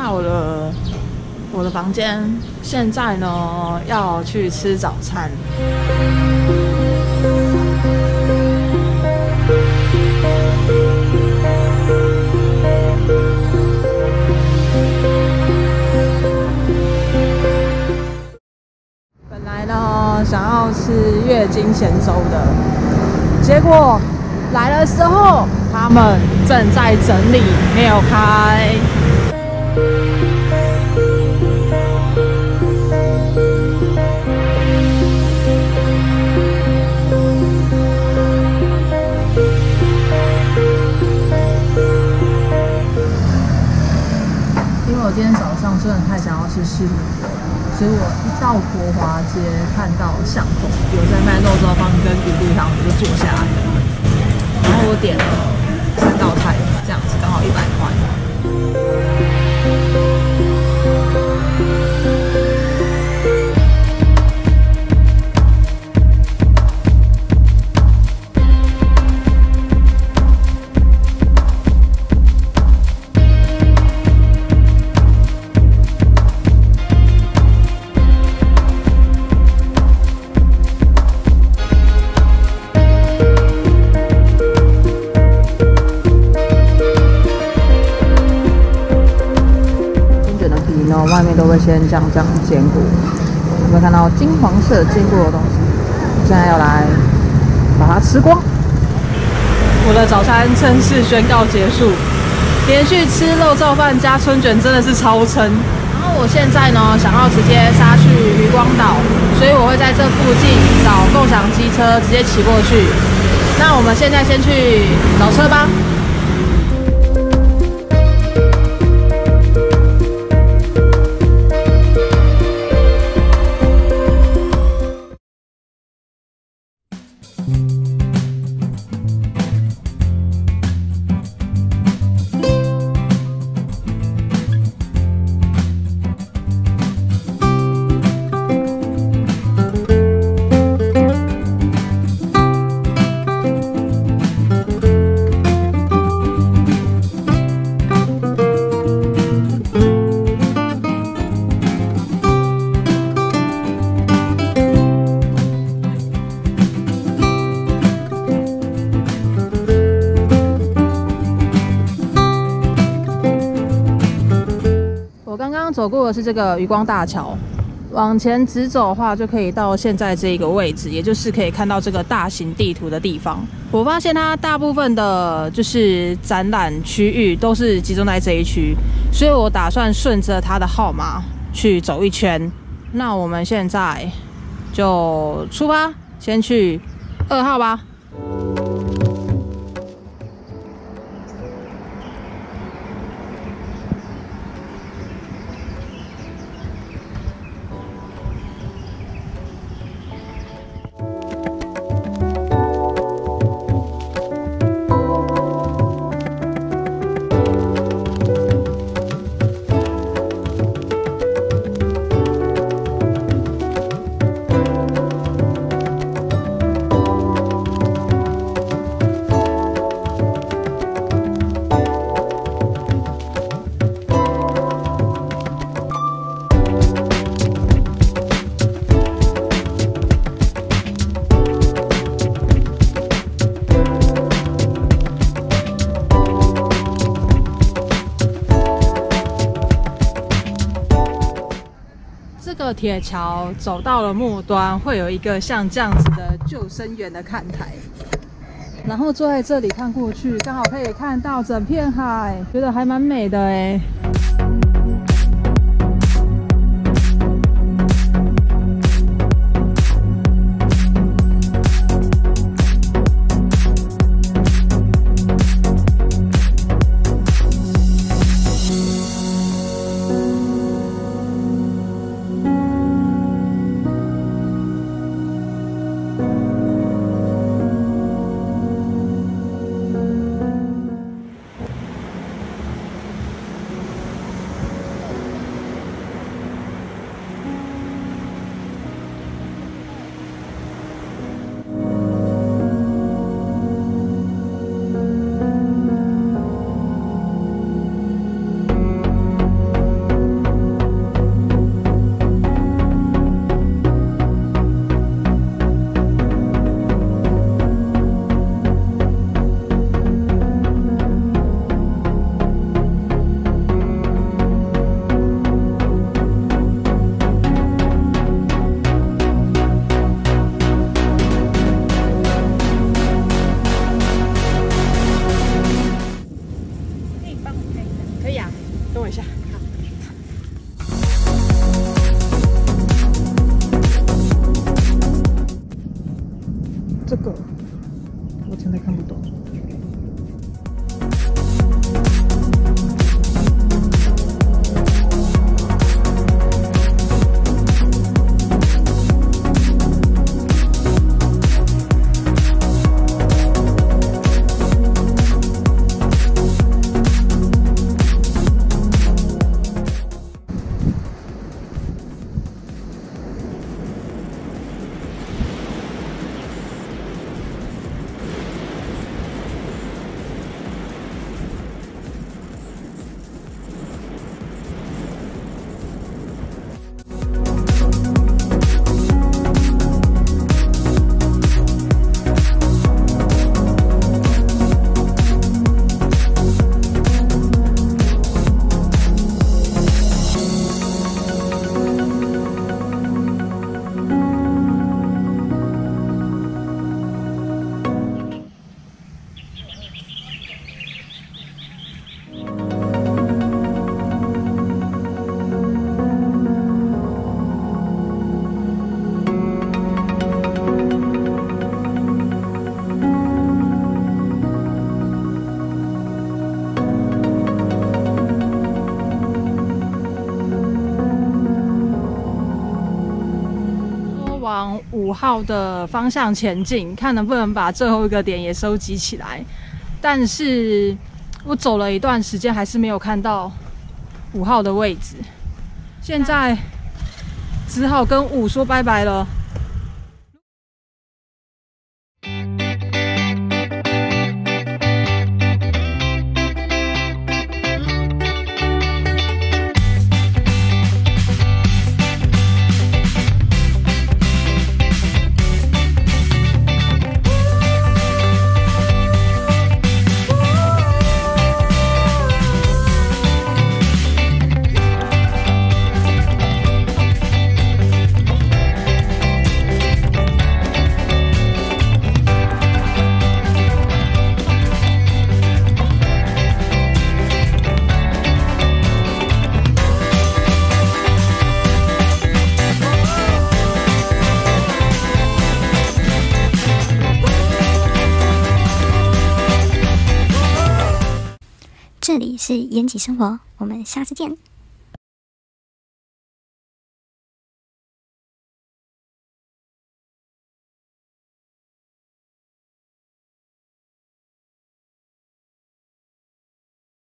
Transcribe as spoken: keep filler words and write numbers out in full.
到了我的房间，现在呢要去吃早餐。本来呢想要吃月经咸粥的，结果来的时候他们正在整理，没有开。因为我今天早上真的太想要吃士林锅了，所以我一到国华街看到巷口有在卖肉燥饭跟鱼肚汤，我就坐下来了。然后我点了三道菜，这样子刚好一百块。外面都会先这样这样煎过，有没有看到金黄色煎过的东西？我现在要来把它吃光。我的早餐正式宣告结束，连续吃肉燥饭加春卷真的是超撑。然后我现在呢想要直接杀去渔光岛，所以我会在这附近找共享机车直接骑过去。那我们现在先去找车吧。走过的是这个渔光大桥，往前直走的话，就可以到现在这个位置，也就是可以看到这个大型地图的地方。我发现它大部分的就是展览区域都是集中在这一区，所以我打算顺着它的号码去走一圈。那我们现在就出发，先去二号吧。这个铁桥走到了末端，会有一个像这样子的救生员的看台，然后坐在这里看过去，刚好可以看到整片海，觉得还蛮美的哎。 往五号的方向前进，看能不能把最后一个点也收集起来。但是我走了一段时间，还是没有看到五号的位置。现在只好跟五说拜拜了。 这里是延吉生活，我们下次见。